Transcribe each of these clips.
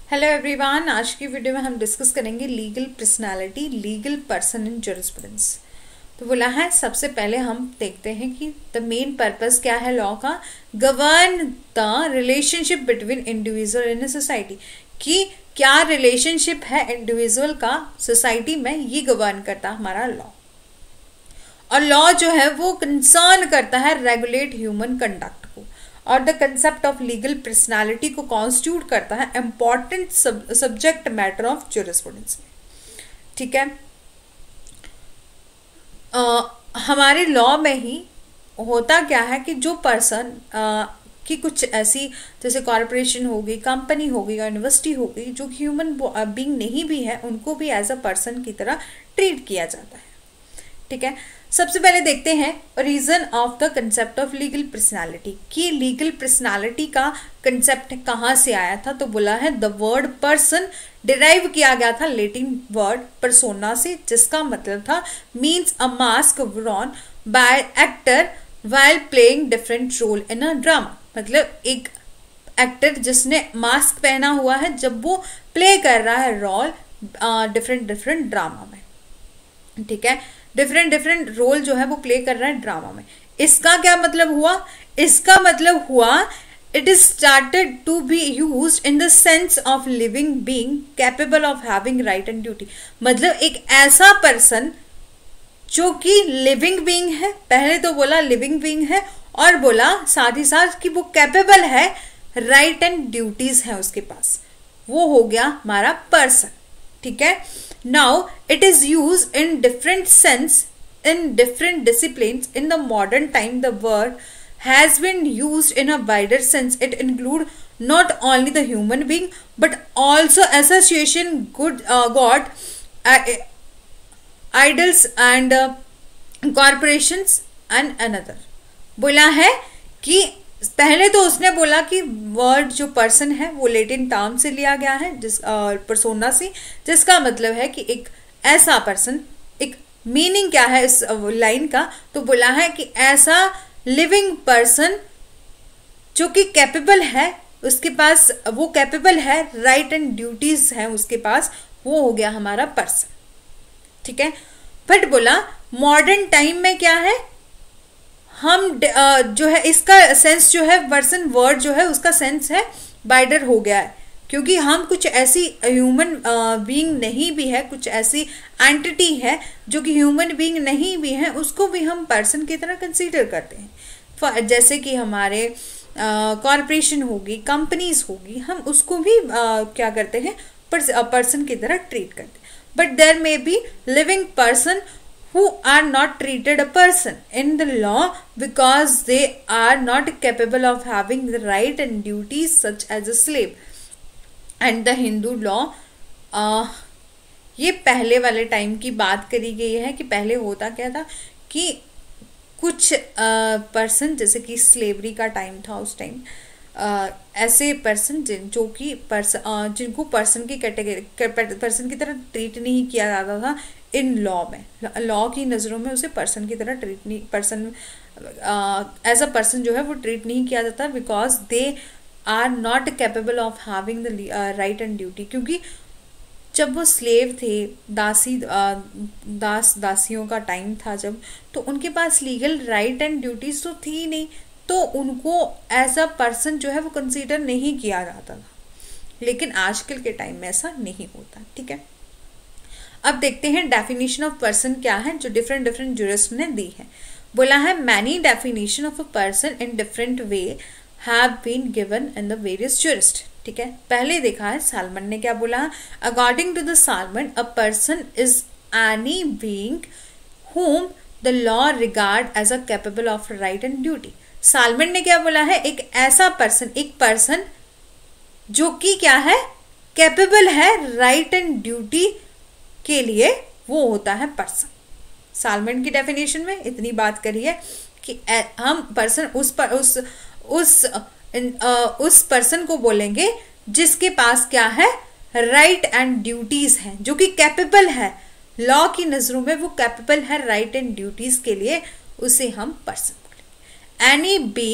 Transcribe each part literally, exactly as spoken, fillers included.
Hello everyone, आज की video में हम डिस्कस करेंगे legal personality, legal person in jurisprudence. तो बोला है सबसे पहले हम देखते हैं कि द मेन पर्पस क्या है लॉ का, govern the relationship between individual in society, कि क्या रिलेशनशिप है इंडिविजुअल का सोसाइटी में, ये गवर्न करता हमारा लॉ। और लॉ जो है वो कंसर्न करता है रेगुलेट ह्यूमन कंडक्ट को, और the concept of legal personality को कॉन्स्टिट्यूट करता है important subject matter of jurisprudence में। ठीक है, आ, हमारे लॉ में ही होता क्या है कि जो पर्सन की कुछ ऐसी, जैसे कॉरपोरेशन होगी, कंपनी होगी, यूनिवर्सिटी होगी, जो ह्यूमन बीइंग नहीं भी है, उनको भी एज अ पर्सन की तरह ट्रीट किया जाता है। ठीक है, सबसे पहले देखते हैं reason of the concept of legal personality, कि लीगल पर्सनालिटी का कंसेप्ट कहाँ से आया था। तो बोला है द वर्ड पर्सन डिराइव किया गया था लैटिन वर्ड पर्सोना से, जिसका मतलब था means a mask worn by actor while playing different role in a drama. मतलब एक एक्टर जिसने मास्क पहना हुआ है जब वो प्ले कर रहा है रोल डिफरेंट डिफरेंट ड्रामा में। ठीक है, डिफरेंट डिफरेंट रोल जो है वो प्ले कर रहा है ड्रामा में। इसका क्या मतलब हुआ? इसका मतलब हुआ it is started to be used in the sense of living being capable of having right and duty. मतलब एक ऐसा पर्सन जो कि लिविंग बीइंग है, पहले तो बोला लिविंग बीइंग है, और बोला साथ ही साथ कि वो कैपेबल है, राइट एंड ड्यूटीज है उसके पास, वो हो गया हमारा पर्सन। ठीक है, now it is used in different sense in different disciplines. In the modern time the word has been used in a wider sense. It include not only the human being but also association, good uh, god uh, idols and uh, corporations and another. बोला है कि पहले तो उसने बोला कि word जो person है वो लैटिन टर्म से लिया गया है, जिस पर्सोना से, जिसका मतलब है कि एक ऐसा पर्सन। एक मीनिंग क्या है इस लाइन का? तो बोला है कि ऐसा लिविंग पर्सन जो कि कैपेबल है, उसके पास वो कैपेबल है, राइट एंड ड्यूटीज है उसके पास, वो हो गया हमारा पर्सन। ठीक है, बट बोला मॉडर्न टाइम में क्या है, हम जो है इसका सेंस जो है पर्सन वर्ड जो है उसका सेंस है वाइडर हो गया है, क्योंकि हम कुछ ऐसी ह्यूमन बीइंग नहीं भी है, कुछ ऐसी एंटिटी है जो कि ह्यूमन बीइंग नहीं भी है, उसको भी हम पर्सन की तरह कंसीडर करते हैं। जैसे कि हमारे कॉरपोरेशन होगी, कंपनीज होगी, हम उसको भी uh, क्या करते हैं, पर्सन की तरह ट्रीट करते हैं। But there may be living person who are not treated a person in the law because they are not capable of having the right and duties such as a slave. And the Hindu law, uh, ये पहले वाले time की बात करी गई है कि पहले होता क्या था कि कुछ पर्सन uh, जैसे कि स्लेवरी का टाइम था, उस टाइम uh, ऐसे पर्सन जिन जो कि पर्सन uh, जिनको पर्सन की कैटेगरी पर्सन की तरह ट्रीट नहीं किया जाता था इन लॉ में। लॉ की नज़रों में उसे पर्सन की तरह ट्रीट नहीं, पर्सन एज अ पर्सन जो है वो ट्रीट नहीं किया जाता, because they are not capable of having the right and duty. क्योंकि जब वो स्लेव थे, दासी uh, दास दासियों का टाइम था जब, तो उनके पास लीगल राइट एंड ड्यूटीज तो थी नहीं, तो उनको एज अ पर्सन जो है वो कंसीडर नहीं किया जाता था। लेकिन आजकल के टाइम में ऐसा नहीं होता। ठीक है, अब देखते हैं डेफिनेशन ऑफ पर्सन क्या है जो डिफरेंट डिफरेंट जूरिस्ट ने दी है। बोला है many definition of a person in different way have been given in the various jurist. ठीक है, पहले देखा है सालमन ने क्या बोला, according to the Salmond a person is any being whom the law regard as a capable of right and duty. Salmond ने क्या बोला है, एक ऐसा पर्सन, एक पर्सन जो कि क्या है, कैपेबल है राइट एंड ड्यूटी के लिए, वो होता है पर्सन। सालमन की डेफिनेशन में इतनी बात करी है कि हम पर्सन उस पर उस उस आ, उस पर्सन को बोलेंगे जिसके पास क्या है, राइट एंड ड्यूटीज हैं, जो कि कैपेबल है, लॉ की नजरों में वो कैपेबल है राइट एंड ड्यूटीज के लिए, उसे हम पर्सन बोलेंगे। Any being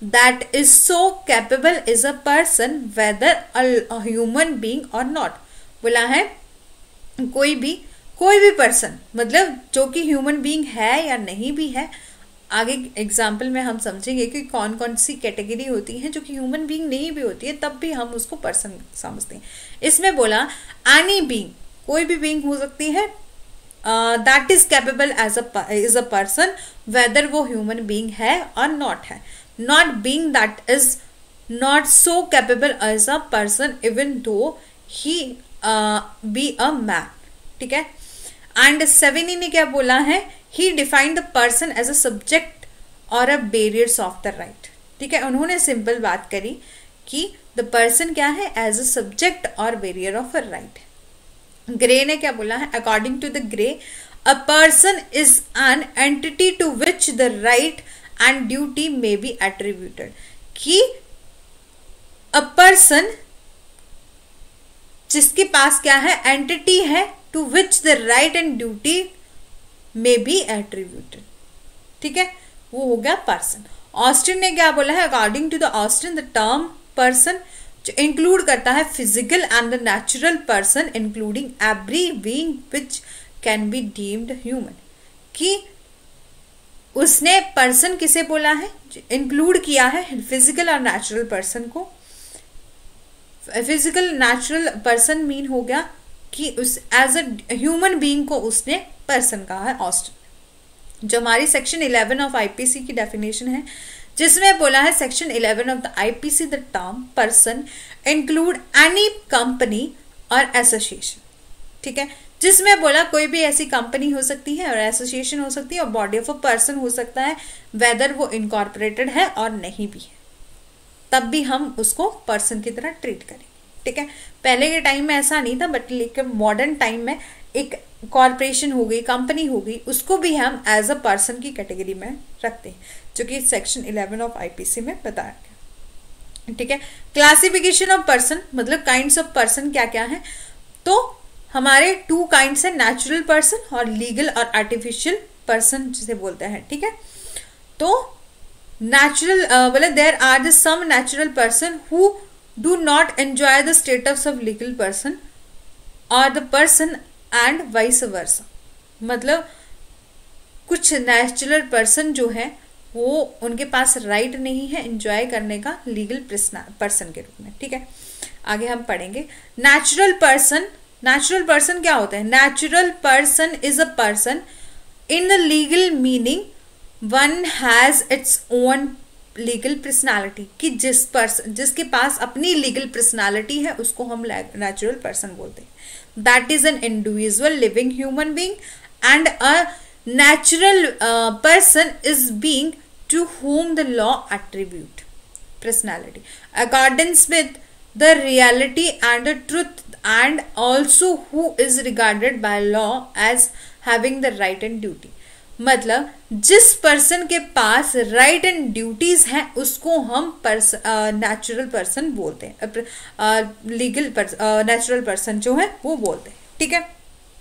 that is so capable is a person whether a, a human being or not। बोला है कोई भी कोई भी पर्सन, मतलब जो कि ह्यूमन बीइंग है या नहीं भी है। आगे एग्जाम्पल में हम समझेंगे कि कौन कौन सी कैटेगरी होती है जो कि ह्यूमन बीइंग नहीं भी होती है, तब भी हम उसको पर्सन समझते हैं। इसमें बोला एनी बीइंग, कोई भी बीइंग हो सकती है, that is capable as a is a person whether वो ह्यूमन बीइंग है और नॉट है। Not being that is not so capable as a person even though he be a man. ठीक है। एंड सेवेनी ने क्या बोला है, he defined the person as a subject और a barriers of the right. ठीक है, उन्होंने सिंपल बात करी कि द पर्सन क्या है, एज अ सब्जेक्ट और barrier of a right. Gray ने क्या बोला है, according to the Gray a person is an entity to which the right and duty may be attributed. कि अ पर्सन जिसके पास क्या है, एंटिटी है, to which the right and duty may be attributed. ठीक है, वो हो गया पर्सन। ऑस्टिन ने क्या बोला है, according to the Austin the term person जो इंक्लूड करता है physical and the natural person including every being which can be deemed human. कि उसने पर्सन किसे बोला है, इंक्लूड किया है फिजिकल और नेचुरल पर्सन को। फिजिकल नेचुरल पर्सन मीन हो गया कि उस एज अ ह्यूमन बीइंग को उसने पर्सन कहा है ऑस्टिन। जो हमारी सेक्शन इलेवन ऑफ आईपीसी की डेफिनेशन है, जिसमें बोला है section eleven of the IPC the term person include any company और एसोसिएशन। ठीक है, जिसमें बोला कोई भी ऐसी कंपनी हो सकती है और एसोसिएशन हो सकती है और बॉडी ऑफ अ पर्सन हो सकता है, वेदर वो इनकॉर्पोरेटेड है और नहीं भी है, तब भी हम उसको पर्सन की तरह ट्रीट करेंगे। ठीक है, पहले के टाइम में ऐसा नहीं था, बट लेकिन मॉडर्न टाइम में एक कॉर्पोरेशन हो गई, कंपनी हो गई, उसको भी हम एज अ पर्सन की कैटेगरी में रखते हैं, जो कि सेक्शन इलेवन ऑफ आईपीसी में बताया गया। ठीक है, क्लासिफिकेशन ऑफ पर्सन मतलब काइंड्स ऑफ पर्सन क्या क्या है, तो हमारे टू काइंड्स है, नेचुरल पर्सन और लीगल और आर्टिफिशियल पर्सन जिसे बोलते हैं। ठीक है, तो नेचुरल मतलब there are the some natural person who do not enjoy the status of legal person और the person and vice versa. मतलब कुछ नेचुरल पर्सन जो है वो उनके पास राइट right नहीं है एंजॉय करने का लीगल पर्सन के रूप में। ठीक है, आगे हम पढ़ेंगे। नेचुरल पर्सन, नेचुरल पर्सन क्या होता है, natural person is a person in the legal meaning one has its own legal personality. कि जिस पर्सन जिसके पास अपनी लीगल पर्सनालिटी है उसको हम नेचुरल पर्सन बोलते हैं। That is an individual living human being and a natural person is being to whom the law attribute personality accordance with the reality and the truth and also who is regarded by law as having the right and duty। मतलब जिस person के पास right and duties हैं उसको हम natural person बोलते हैं, legal natural person जो है वो बोलते हैं। ठीक है,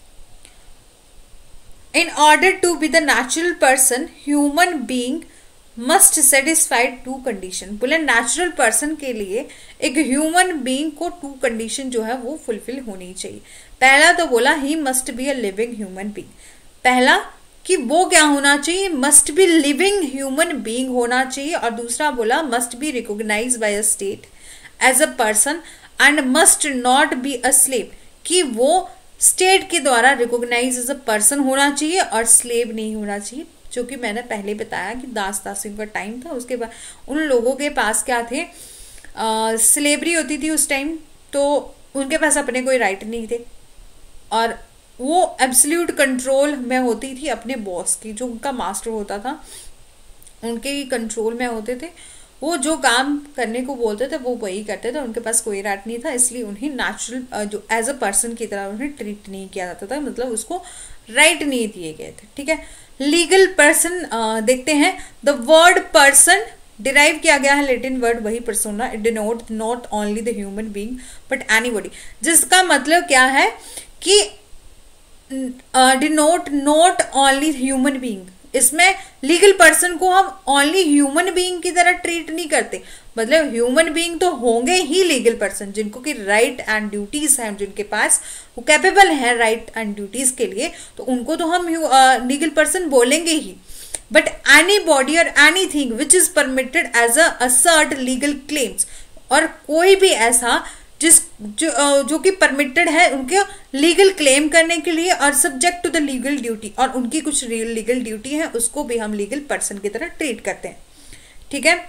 in order to be the natural person human being must satisfied two condition. बोले नेचुरल पर्सन के लिए एक ह्यूमन बीइंग को टू कंडीशन जो है वो फुलफिल होनी चाहिए। पहला तो बोला he must be a living human being, पहला कि वो क्या होना चाहिए, must be living human being होना चाहिए, और दूसरा बोला must be recognise by a state as a person and must not be a slave. कि वो स्टेट के द्वारा रिकॉग्नाइज एज अ पर्सन होना चाहिए और स्लेव नहीं होना चाहिए, जो कि मैंने पहले बताया कि दास दासियों का टाइम था। उसके बाद उन लोगों के पास क्या थे, स्लेवरी होती थी उस टाइम, तो उनके पास अपने कोई राइट नहीं थे और वो एब्सोल्यूट कंट्रोल में होती थी अपने बॉस की, जो उनका मास्टर होता था उनके ही कंट्रोल में होते थे। वो जो काम करने को बोलते थे वो वही करते थे, उनके पास कोई राइट नहीं था, इसलिए उन्हें नेचुरल जो एज अ पर्सन की तरह उन्हें ट्रीट नहीं किया जाता था, मतलब उसको राइट नहीं दिए गए थे। ठीक है, लीगल पर्सन देखते हैं। द वर्ड पर्सन डिराइव किया गया है लैटिन वर्ड वही persona, it denote not only the human being but anybody, जिसका मतलब क्या है कि denote not only human being, इसमें लीगल पर्सन को हम ओनली ह्यूमन बीइंग की तरह ट्रीट नहीं करते, मतलब ह्यूमन बीइंग तो होंगे ही लीगल पर्सन जिनको कि राइट एंड ड्यूटीज हैं, जिनके पास वो कैपेबल हैं राइट एंड ड्यूटीज के लिए, तो उनको तो हम लीगल पर्सन बोलेंगे ही। बट एनी बॉडी और anything which is permitted as assert legal claims, और कोई भी ऐसा जिस जो जो कि परमिटेड है उनके लीगल क्लेम करने के लिए और subject to the legal duty, और उनकी कुछ लीगल ड्यूटी है, उसको भी हम लीगल पर्सन की तरह ट्रीट करते हैं। ठीक है,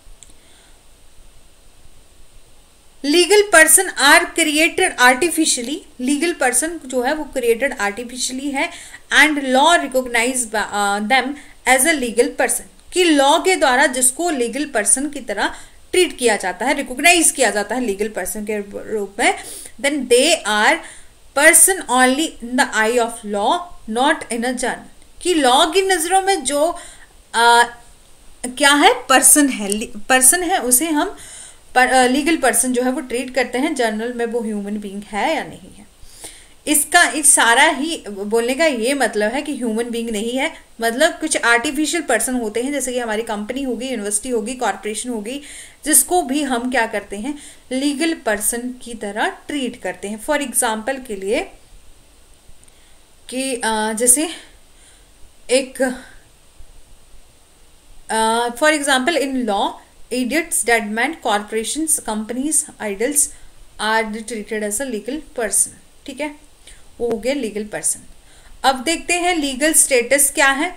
legal person are created artificially, legal person जो है वो क्रिएटेड आर्टिफिशियली है, and law recognise them as a legal person, कि लॉ के द्वारा जिसको लीगल पर्सन की तरह ट्रीट किया जाता है, रिकॉग्नाइज किया जाता है लीगल पर्सन के रूप में, then they are person only in the eye of law not in a general, कि लॉ की नजरों में जो आ, क्या है पर्सन है, पर्सन है उसे हम पर, लीगल पर्सन जो है वो ट्रीट करते हैं, जर्नल में वो ह्यूमन बीइंग है या नहीं है। इसका इस सारा ही बोलने का ये मतलब है कि ह्यूमन बीइंग नहीं है, मतलब कुछ आर्टिफिशियल पर्सन होते हैं, जैसे कि हमारी कंपनी होगी, यूनिवर्सिटी होगी, कॉर्पोरेशन होगी, जिसको भी हम क्या करते हैं लीगल पर्सन की तरह ट्रीट करते हैं। फॉर एग्जाम्पल के लिए कि जैसे एक for example in law idiots, dead men, corporations, companies, idols are treated as a legal person। ठीक है, वो हो गया लीगल पर्सन। अब देखते हैं लीगल स्टेटस क्या है।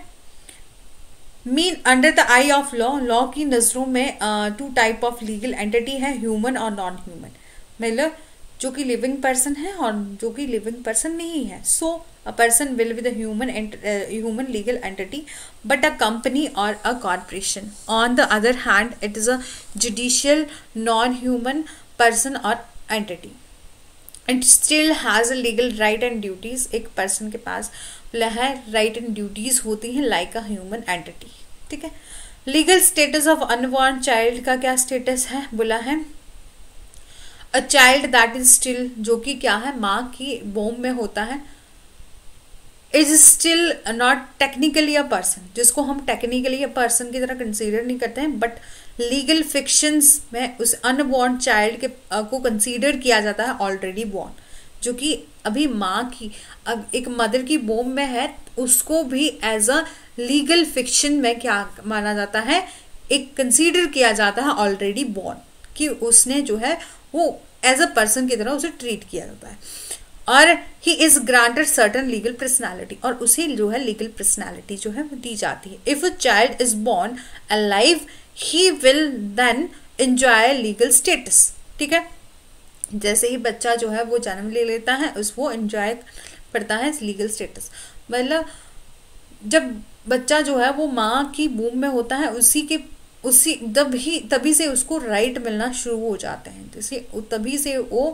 Mean under the eye of law, law की नजरों में two type of legal entity है, ह्यूमन और नॉन ह्यूमन, मतलब जो कि लिविंग पर्सन है और जो कि लिविंग पर्सन नहीं है। So a person will with human human legal entity but a company और a corporation. On the other hand it is a judicial non human person और entity, it still has a legal right and duties. एक person के पास है right and duties होती हैं like a human entity. ठीक है, legal status of unborn child का क्या स्टेटस है, बोला है a child that is still, जो कि क्या है माँ की वोम में होता है, is still not technically a person, जिसको हम टेक्निकली अ पर्सन की तरह कंसीडर नहीं करते हैं, बट लीगल फिक्शंस में उस अनबॉर्न चाइल्ड के uh, को कंसीडर किया जाता है ऑलरेडी बॉर्न, जो कि अभी माँ की अब एक मदर की वोम में है, उसको भी एज अ लीगल फिक्शन में क्या माना जाता है, एक कंसीडर किया जाता है ऑलरेडी बॉर्न, कि उसने जो है वो एज अ पर्सन की तरह उसे ट्रीट किया जाता है, और he is granted certain legal personality, और उसे जो है लीगल पर्सनैलिटी जो है वो दी जाती है। If a child is born alive he will then enjoy legal status. ठीक है, जैसे ही बच्चा जो है वो जन्म ले लेता है उस वो एंजॉय करता है लीगल स्टेटस, मतलब जब बच्चा जो है वो माँ की वूम में होता है उसी के उसी तब ही तभी से उसको राइट मिलना शुरू हो जाते हैं, जैसे तभी से वो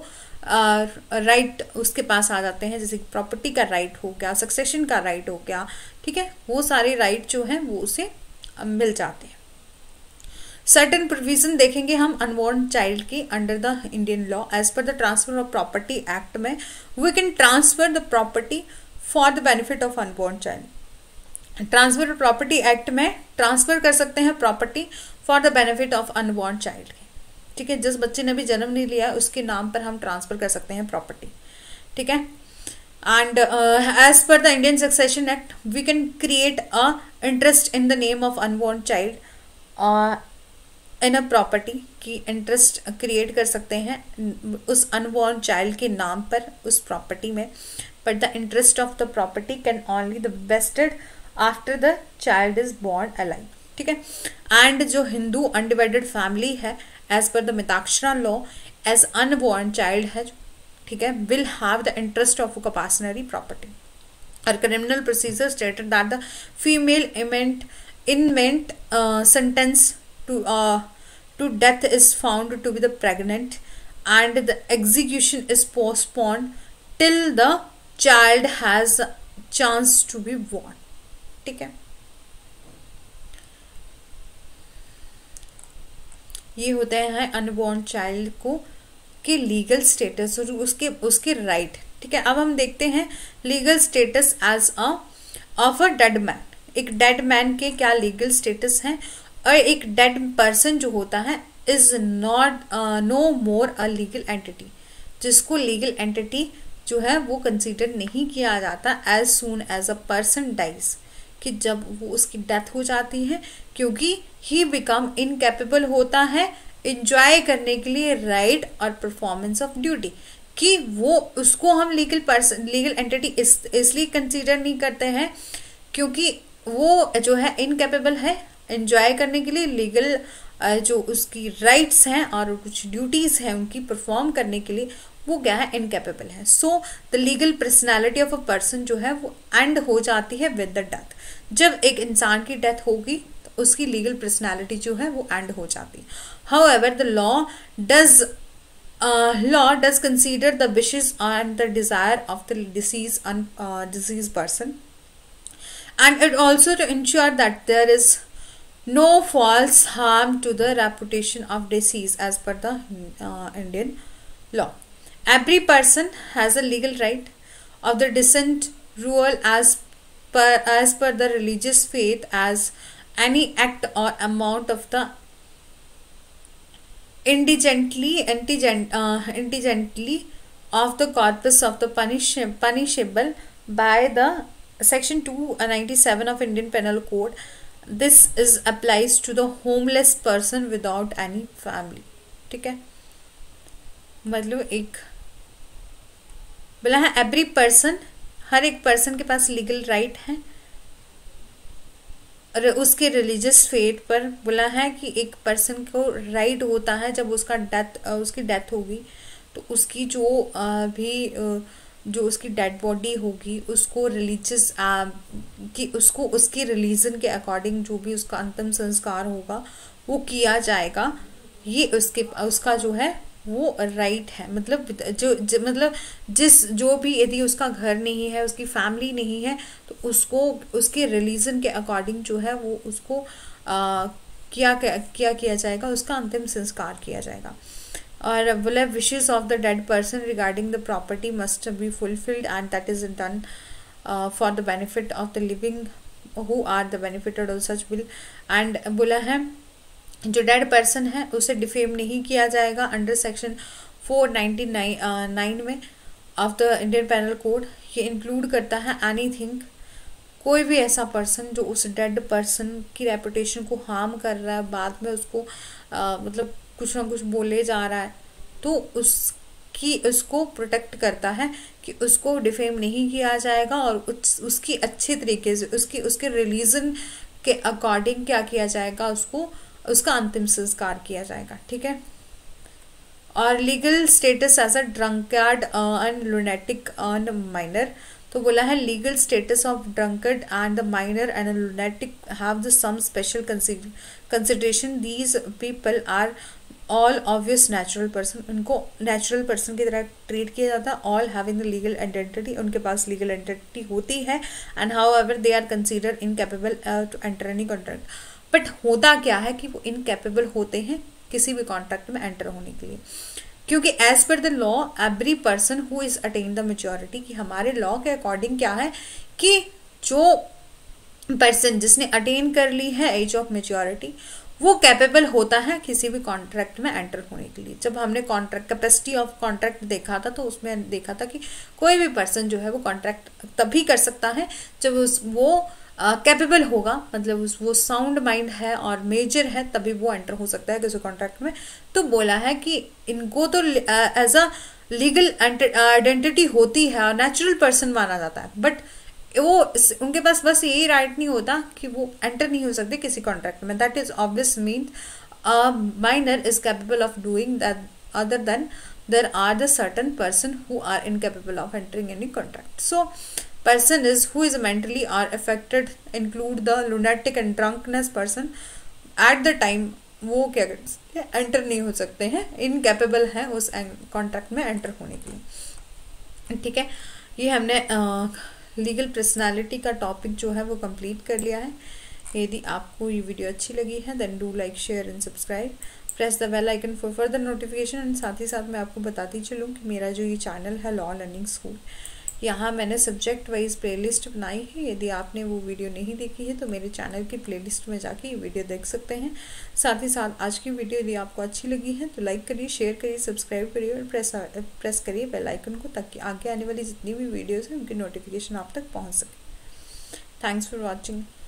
राइट उसके पास आ जाते हैं, जैसे प्रॉपर्टी का राइट हो गया, सक्सेशन का राइट हो गया। ठीक है, वो सारे राइट जो हैं वो उसे मिल जाते हैं। सर्टेन प्रोविजन देखेंगे हम अनबॉर्न चाइल्ड की under the Indian law. As per the transfer of property act में we can transfer the property for the benefit of unborn child. Transfer of property act में ट्रांसफर कर सकते हैं property for the benefit of unborn child. ठीक है, जिस बच्चे ने भी जन्म नहीं लिया उसके नाम पर हम ट्रांसफर कर सकते हैं प्रॉपर्टी। ठीक है, and as per the Indian succession act we can create a interest in the name of unborn child in a property, की इंटरेस्ट क्रिएट कर सकते हैं उस अनबॉर्न चाइल्ड के नाम पर उस प्रॉपर्टी में, but the interest of the property can only the vested after the child is born alive. ठीक है, एंड जो हिंदू अनडिवाइडेड फैमिली है as per the Mitakshara law as unborn child है, ठीक है, will have the interest of coparcenary property. और criminal procedure stated that the female इमेंट इनमेंट sentence to uh, to death is found to be the pregnant and the execution is postponed till the child has a chance to be born। ठीक है, ये होते हैं unborn child को के legal status और उसके उसके राइट। ठीक है, अब हम देखते हैं legal status as a of a dead man. एक डेड मैन के क्या लीगल स्टेटस हैं, और एक डेड पर्सन जो होता है is not no more a legal entity, जिसको लीगल एंटिटी जो है वो कंसीडर नहीं किया जाता as soon as a person dies, कि जब वो उसकी डेथ हो जाती है, क्योंकि ही बिकम इनकेपेबल होता है इंजॉय करने के लिए राइट और परफॉर्मेंस ऑफ ड्यूटी, कि वो उसको हम लीगल पर्सन लीगल एंटिटी इस इसलिए कंसीडर नहीं करते हैं क्योंकि वो जो है इनकेपेबल है एंजॉय करने के लिए लीगल जो उसकी राइट्स हैं और कुछ ड्यूटीज हैं उनकी परफॉर्म करने के लिए, वो क्या है, इनकेपेबल है। So the legal personality of a person जो है वो एंड हो जाती है विद द डेथ। जब एक इंसान की डेथ होगी तो उसकी लीगल पर्सनैलिटी जो है वो एंड हो जाती है। However the law does law does consider the wishes and the desire of the deceased deceased person, and it also to ensure that there is no false harm to the reputation of deceased as per the uh, Indian law. Every person has a legal right of the descent rule as per as per the religious faith, as any act or amount of the indigently indigent uh, indigently of the corpus of the punish, punishable by the Section two ninety-seven of Indian Penal Code. This is applies to the homeless person without any family. ठीक है, मतलब एक बोला है every person, हर एक person के पास legal right है, और उसके रिलीजियस फेथ पर बोला है कि एक पर्सन को राइट होता है जब उसका डेथ उसकी डेथ होगी तो उसकी जो भी जो उसकी डेड बॉडी होगी उसको रिलीजियस कि उसको उसकी रिलीजन के अकॉर्डिंग जो भी उसका अंतिम संस्कार होगा वो किया जाएगा। ये उसके उसका जो है वो राइट है। मतलब जो, जो मतलब जिस जो भी यदि उसका घर नहीं है, उसकी फैमिली नहीं है, तो उसको उसके रिलीजन के अकॉर्डिंग जो है वो उसको आ, क्या क्या किया जाएगा, उसका अंतिम संस्कार किया जाएगा। और बोला wishes of the dead person regarding the property must be fulfilled and that is done for the benefit of the living who are the benefited of such will. And बोला है जो डेड पर्सन है उसे defame नहीं किया जाएगा under section four ninety nine में of the Indian penal code. ये इंक्लूड करता है एनीथिंग, कोई भी ऐसा पर्सन जो उस डेड पर्सन की रेपुटेशन को हार्म कर रहा है, बाद में उसको आ, मतलब कुछ ना कुछ बोले जा रहा है, तो उसकी उसको प्रोटेक्ट करता है कि उसको डिफेम नहीं किया जाएगा और उस, उसकी अच्छे तरीके से उसकी उसके रिलीजन के अकॉर्डिंग क्या किया जाएगा, उसको उसका अंतिम संस्कार किया जाएगा। ठीक है। और legal status as a drunkard and lunatic and minor, तो बोला है legal status of drunkard and the minor and lunatic have the some special consideration. These people are all obvious natural person, उनको नेचुरल पर्सन की तरह treat किया जाता है। All having the legal identity, उनके पास लीगल आइडेंटिटी होती है। And however they are consider incapable to enter any contract. But होता क्या है कि वो इनकेपेबल होते हैं किसी भी कॉन्ट्रैक्ट में एंटर होने के लिए, क्योंकि as per the law every person who is attain the maturity, कि हमारे लॉ के अकॉर्डिंग क्या है कि जो पर्सन जिसने अटेन कर ली है एज ऑफ मेच्योरिटी वो कैपेबल होता है किसी भी कॉन्ट्रैक्ट में एंटर होने के लिए। जब हमने कॉन्ट्रैक्ट कैपेसिटी ऑफ कॉन्ट्रैक्ट देखा था तो उसमें देखा था कि कोई भी पर्सन जो है वो कॉन्ट्रैक्ट तभी कर सकता है जब उस वो कैपेबल uh, होगा, मतलब उस वो साउंड माइंड है और मेजर है, तभी वो एंटर हो सकता है किसी कॉन्ट्रैक्ट में। तो बोला है कि इनको तो एज अ लीगल आइडेंटिटी होती है और नेचुरल पर्सन माना जाता है, बट वो उनके पास बस यही राइट नहीं होता कि वो एंटर नहीं हो सकते किसी कॉन्ट्रैक्ट में। That is obvious mean a minor is capable of doing that other than there are the certain person who are incapable of entering any contract. So person is who is mentally are affected include the lunatic and drunkenness person at the time वो क्या करते हैं enter नहीं हो सकते हैं, incapable है उस कॉन्ट्रैक्ट में एंटर होने के लिए। ठीक है, ये हमने लीगल पर्सनालिटी का टॉपिक जो है वो कंप्लीट कर लिया है। यदि आपको ये वीडियो अच्छी लगी है then do like share and subscribe, press the bell icon for further notification. And साथ ही साथ मैं आपको बताती चलूँ कि मेरा जो ये चैनल है लॉ लर्निंग स्कूल, यहाँ मैंने सब्जेक्ट वाइज प्लेलिस्ट बनाई है, यदि आपने वो वीडियो नहीं देखी है तो मेरे चैनल की प्लेलिस्ट में जाके ये वीडियो देख सकते हैं। साथ ही साथ आज की वीडियो यदि आपको अच्छी लगी है तो लाइक करिए, शेयर करिए, सब्सक्राइब करिए और प्रेस प्रेस करिए बेल आइकन को, ताकि आगे आने वाली जितनी भी वीडियोज़ हैं उनकी नोटिफिकेशन आप तक पहुँच सके। Thanks for watching.